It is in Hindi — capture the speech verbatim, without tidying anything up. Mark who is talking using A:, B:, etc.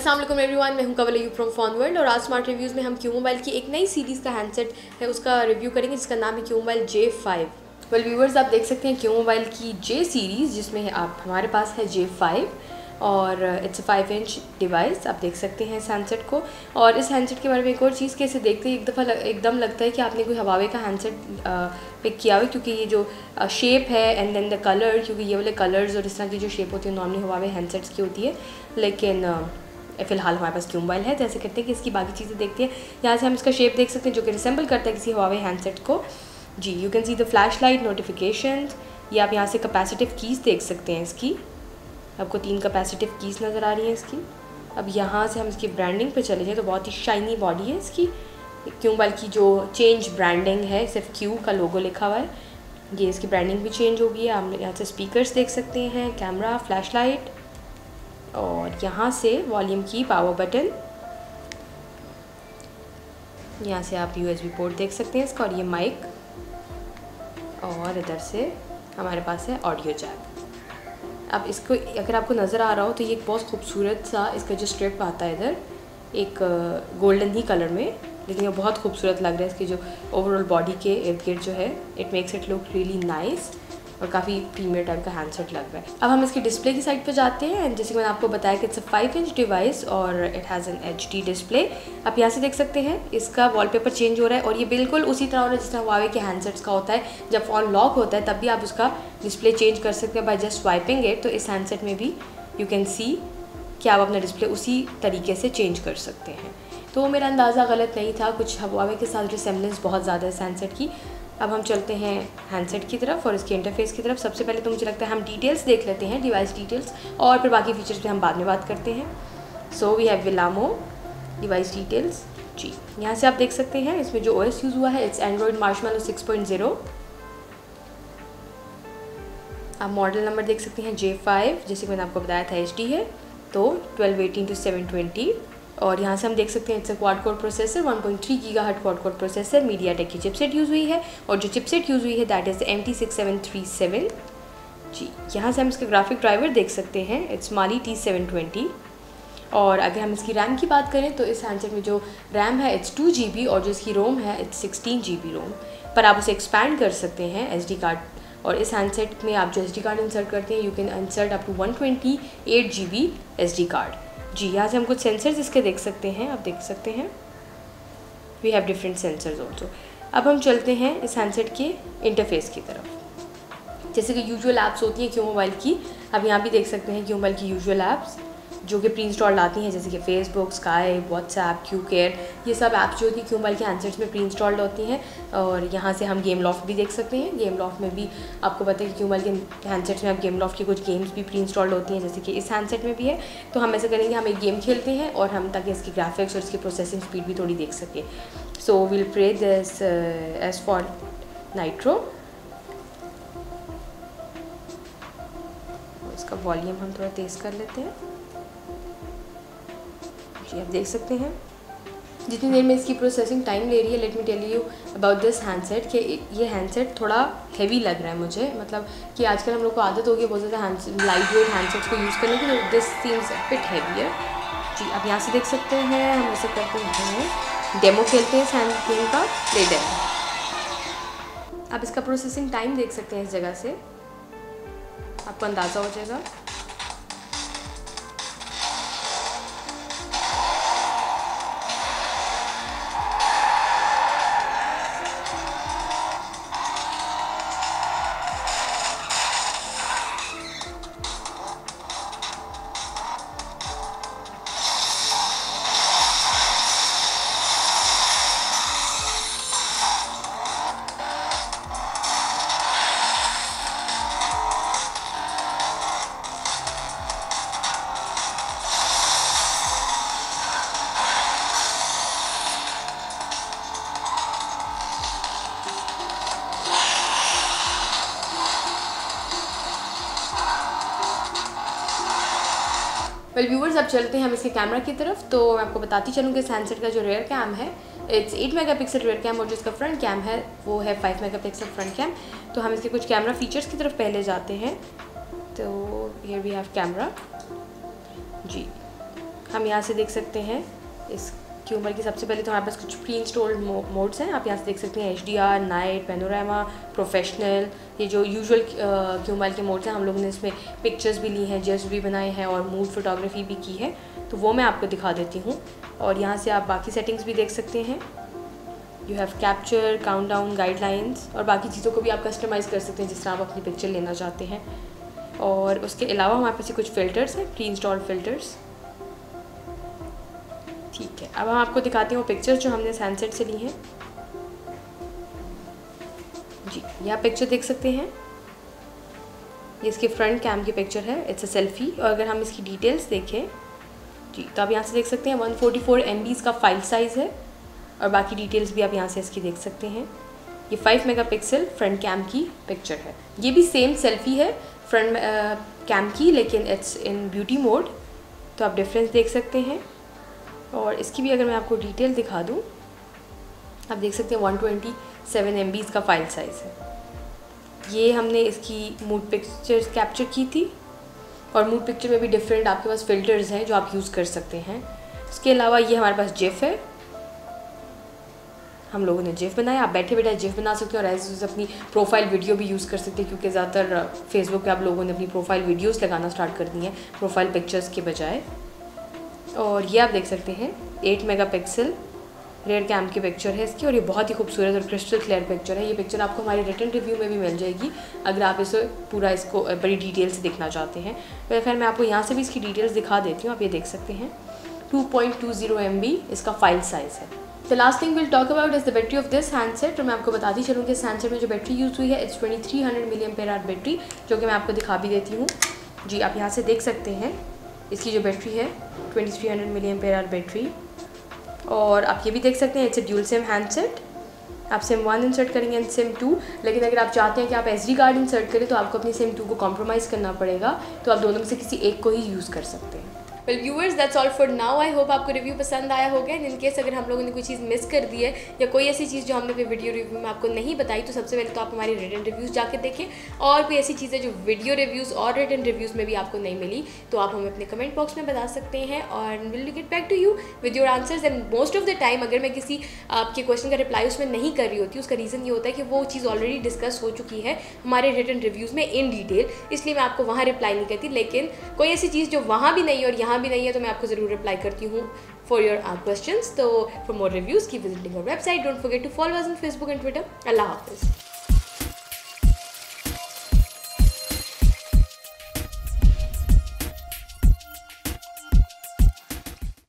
A: अस्सलाम वालेकुम एवरीवन, मैं हूं Kawal Ayub from phone world और आज स्मार्ट रिव्यूज़ में हम क्यू मोबाइल की एक नई सीरीज़ का हैंडसेट है उसका रिव्यू करेंगे जिसका नाम है Q mobile J five. Well viewers, आप देख सकते हैं क्यू मोबाइल की जे सीरीज़ जिसमें आप हमारे पास है जे फाइव और it's a five inch device. आप देख सकते हैं इस हैंडसेट को। और इस हैंडसेट के बारे में एक और चीज़ कैसे देखते हैं एक दफ़ा एकदम लगता है कि आपने कोई हवावे का हैंडसेट पिक किया हुआ, क्योंकि ये जो शेप है एंड देन द कलर, क्योंकि ये वाले कलर्स और इस तरह की जो शेप होती है नॉर्मली हवावे हैंडसेट्स की होती है, लेकिन फ़िलहाल हमारे पास क्यू मोबाइल है। तो ऐसे करते हैं कि इसकी बाकी चीज़ें देखते हैं। यहाँ से हम इसका शेप देख सकते हैं जो कि रिसेंबल करता है किसी हवावे हैंडसेट को। जी, you can see the flash light notification. ये आप यहाँ से कैपेसिटिव कीज़ देख सकते हैं इसकी। आपको तीन कैपेसिटिव कीज़ नज़र आ रही हैं इसकी। अब यहाँ से हम इसकी ब्रांडिंग पे चले जाएँ तो बहुत ही शाइनी बॉडी है इसकी। क्यू मोबाइल की जो चेंज ब्रांडिंग है, सिर्फ क्यू का लोगो लिखा हुआ है, ये इसकी ब्रांडिंग भी चेंज हो गई है। आप यहाँ से स्पीकर्स देख सकते हैं, कैमरा, फ्लैश लाइट और यहाँ से वॉल्यूम की, पावर बटन। यहाँ से आप यूएसबी पोर्ट देख सकते हैं इसका और ये माइक, और इधर से हमारे पास है ऑडियो जैक। अब इसको अगर आपको नज़र आ रहा हो तो ये एक बहुत खूबसूरत सा इसका जो स्ट्रिप आता है इधर एक गोल्डन ही कलर में, लेकिन ये बहुत खूबसूरत लग रहा है। इसकी जो ओवरऑल बॉडी के इर्द गिर्द जो है, it makes it look really nice और काफ़ी प्रीमियर टाइप का हैंडसेट लग रहा है। अब हम इसकी डिस्प्ले की साइड पे जाते हैं। जैसे कि मैंने आपको बताया कि it's a five inch device और it has an H D display. आप यहाँ से देख सकते हैं इसका वॉलपेपर चेंज हो रहा है और ये बिल्कुल उसी तरह हो रहा है जिस तरह हुआवे के हैंडसेट्स का होता है। जब फ़ोन लॉक होता है तब भी आप उसका डिस्प्ले चेंज कर सकते हैं बाय जस्ट स्वाइपिंग इट। तो इस हैंडसेट में भी यू कैन सी कि आप अपना डिस्प्ले उसी तरीके से चेंज कर सकते हैं। तो मेरा अंदाज़ा गलत नहीं था, कुछ हुआवे के साथ रिसेम्बलेंस बहुत ज़्यादा है इस हैंडसेट की। अब हम चलते हैं हैंडसेट की तरफ और इसके इंटरफेस की तरफ। सबसे पहले तो मुझे लगता है हम डिटेल्स देख लेते हैं, डिवाइस डिटेल्स, और फिर बाकी फीचर्स पे हम बाद में बात करते हैं। सो वी हैव विलामो डिवाइस डिटेल्स। जी, यहाँ से आप देख सकते हैं इसमें जो ओएस यूज़ हुआ है it's Android Marshmallow six point zero. आप मॉडल नंबर देख सकते हैं जे फाइव, जैसे कि मैंने आपको बताया था एच डी है, तो twelve eighteen two seven twenty. और यहाँ से हम देख सकते हैं it's a quad core processor, one point three gigahertz quad core processor, MediaTek की चिपसेट यूज़ हुई है और जो चिपसेट यूज़ हुई है that is M T six seven three seven. जी, यहाँ से हम इसके ग्राफिक ड्राइवर देख सकते हैं, it's Mali T seven twenty. और अगर हम इसकी रैम की बात करें तो इस हैंडसेट में जो रैम है इट्स टू जी बी और जो इसकी रोम है it's sixteen G B ROM, पर आप उसे एक्सपैंड कर सकते हैं एस डी कार्ड। और इस हैंडसेट में आप जो एस डी कार्ड इंसर्ट करते हैं you can insert up to one twenty eight G B S D card. जी, यहाँ से हम कुछ सेंसर्स इसके देख सकते हैं, आप देख सकते हैं we have different sensors also. अब हम चलते हैं इस हैंडसेट के इंटरफेस की तरफ। जैसे कि यूजुअल ऐप्स होती हैं क्यू मोबाइल की, अब यहाँ भी देख सकते हैं क्यू मोबाइल की यूजुअल ऐप्स जो कि प्री इंस्टॉल्ड आती हैं, जैसे कि Facebook, Skype, WhatsApp, Q care, ये सब ऐप्स जो होती हैं क्यू मोबाइल के हैंडसेट्स में प्री इंस्टॉल्ड होती हैं। और यहाँ से हम गेम लॉफ्ट भी देख सकते हैं। गेम लॉफ्ट में भी आपको पता है कि क्यू मोबाइल के हैंडसेट्स में अब गेम लॉफ्ट की कुछ गेम्स भी प्री इंस्टॉल्ड होती हैं, जैसे कि इस हैंडसेट में भी है। तो हम ऐसा करेंगे, हम एक गेम खेलते हैं और हम ताकि इसकी ग्राफिक्स और इसकी प्रोसेसिंग स्पीड भी थोड़ी देख सकें। So will play this asphalt Nitro. इसका वॉल्यूम हम थोड़ा तेज़ कर लेते हैं। जी, आप देख सकते हैं जितनी देर में इसकी प्रोसेसिंग टाइम ले रही है। Let me tell you about this handset कि ये हैंडसेट थोड़ा हैवी लग रहा है मुझे, मतलब कि आजकल हम लोग को आदत हो गई बहुत ज़्यादा हैंड लाइट वेट हैंडसेट्स को यूज़ करने की, तो this seems a bit heavier. जी, आप यहाँ से देख सकते हैं हम ऐसे करते हैं, डेमो खेलते हैं इस हैंड गेम का, प्ले डेमो। आप इसका प्रोसेसिंग टाइम देख सकते हैं इस जगह से, आपको अंदाज़ा हो जाएगा। वेल व्यूवर्स, अब चलते हैं हम इसके कैमरा की तरफ। तो मैं आपको बताती चलूँ कि इस हैंडसेट का जो रेयर कैम है it's eight megapixel rear cam और जो इसका फ्रंट कैम है वो है फाइव मेगापिक्सल फ्रंट कैम। तो हम इसके कुछ कैमरा फीचर्स की तरफ पहले जाते हैं। तो हियर वी हैव कैमरा। जी, हम यहाँ से देख सकते हैं इस क्यूमर की सबसे पहले तो हमारे पास कुछ प्री इंस्टॉल्ड मोड्स हैं। आप यहाँ से देख सकते हैं H D R, night, panorama, professional, ये जो यूजुअल क्यूमर के मोड्स हैं। हम लोगों ने इसमें पिक्चर्स भी ली हैं, जेस्ट भी बनाए हैं और मूड फोटोग्राफी भी की है, तो वो मैं आपको दिखा देती हूँ। और यहाँ से आप बाकी सेटिंग्स भी देख सकते हैं। You have capture, countdown, guidelines और बाकी चीज़ों को भी आप कस्टमाइज़ कर सकते हैं जिस तरह आप अपनी पिक्चर लेना चाहते हैं। और उसके अलावा हमारे पास कुछ फ़िल्टर्स हैं, प्री इंस्टॉल्ड फ़िल्टर्स। ठीक है, अब हम आपको दिखाते हैं वो पिक्चर्स जो हमने सनसेट से ली हैं। जी, यह पिक्चर देख सकते हैं, ये इसके फ्रंट कैम की पिक्चर है, इट्स अ सेल्फी। और अगर हम इसकी डिटेल्स देखें जी, तो आप यहाँ से देख सकते हैं one forty four M B इसका फाइल साइज़ है और बाकी डिटेल्स भी आप यहाँ से इसकी देख सकते हैं। ये फाइव मेगापिक्सल फ्रंट कैम की पिक्चर है। ये भी सेम सेल्फी है फ्रंट कैम की, लेकिन इट्स इन ब्यूटी मोड, तो आप डिफरेंस देख सकते हैं। और इसकी भी अगर मैं आपको डिटेल दिखा दूँ, आप देख सकते हैं one twenty seven M B इसका फाइल साइज़ है। ये हमने इसकी मूड पिक्चर्स कैप्चर की थी और मूड पिक्चर में भी डिफरेंट आपके पास फ़िल्टर्स हैं जो आप यूज़ कर सकते हैं। इसके अलावा ये हमारे पास जिफ है, हम लोगों ने जिफ बनाया। आप बैठे बैठे जिफ बना सकते हो और एज अपनी प्रोफाइल वीडियो भी यूज़ कर सकते हैं, क्योंकि ज़्यादातर फेसबुक पे आप लोगों ने अपनी प्रोफाइल वीडियोस लगाना स्टार्ट कर दी हैं प्रोफाइल पिक्चर्स के बजाय। और ये आप देख सकते हैं एट मेगापिक्सल रेयर कैम की पिक्चर है इसकी, और ये बहुत ही खूबसूरत और क्रिस्टल क्लियर पिक्चर है। ये पिक्चर आपको हमारे रिटन रिव्यू में भी मिल जाएगी अगर आप इसे पूरा इसको बड़ी डिटेल से देखना चाहते हैं। तो फिर मैं आपको यहाँ से भी इसकी डिटेल्स दिखा देती हूँ। आप ये देख सकते हैं two point two zero M B इसका फाइल साइज़ है। The last thing will talk about is the battery of this handset. तो मैं आपको बताती चलूँ कि इस हैंडसेट में जो बैटरी यूज़ हुई है it's twenty three hundred milli ampere hour battery, जो कि मैं आपको दिखा भी देती हूँ। जी, आप यहाँ से देख सकते हैं इसकी जो बैटरी है twenty three hundred milli ampere hour battery. और आप ये भी देख सकते हैं it's a dual SIM handset. आप सिम वन इंसर्ट करेंगे एंड सिम टू, लेकिन अगर आप चाहते हैं कि आप एस डी कार्ड इंसर्ट करें तो आपको अपनी सिम टू को कॉम्प्रोमाइज़ करना पड़ेगा, तो आप दोनों में से किसी एक को ही यूज़ कर सकते हैं। Well viewers, that's all for now. I hope आपको रिव्यू पसंद आया होगा। इन केस अगर हम लोगों ने कोई चीज़ मिस कर दी है या कोई ऐसी चीज़ जो हमने अपने वीडियो रिव्यू में आपको नहीं बताई, तो सबसे पहले तो आप हमारे रिटन रिव्यूज़ जाके देखें, और कोई ऐसी चीज़ें जो वीडियो रिव्यूज़ और रिटन रिव्यूज़ में भी आपको नहीं मिली तो आप हमें अपने कमेंट बॉक्स में बता सकते हैं और will get back to you with your answers. And most of the time अगर मैं किसी आपके क्वेश्चन का रिप्लाई उसमें नहीं कर रही होती, उसका रीज़न ये होता है कि वो चीज़ ऑलरेडी डिस्कस हो चुकी है हमारे रिटन रिव्यूज़ में इन डिटेल, इसलिए मैं आपको वहाँ रिप्लाई नहीं करती। लेकिन कोई ऐसी चीज़ जो वहाँ भी नहीं है और यहाँ भी नहीं है तो मैं आपको ज़रूर रिप्लाई करती हूँ फॉर योर क्वेश्चंस। तो for more reviews keep visiting our website. Don't forget to follow us on Facebook and Twitter. अल्लाह हाफिज़।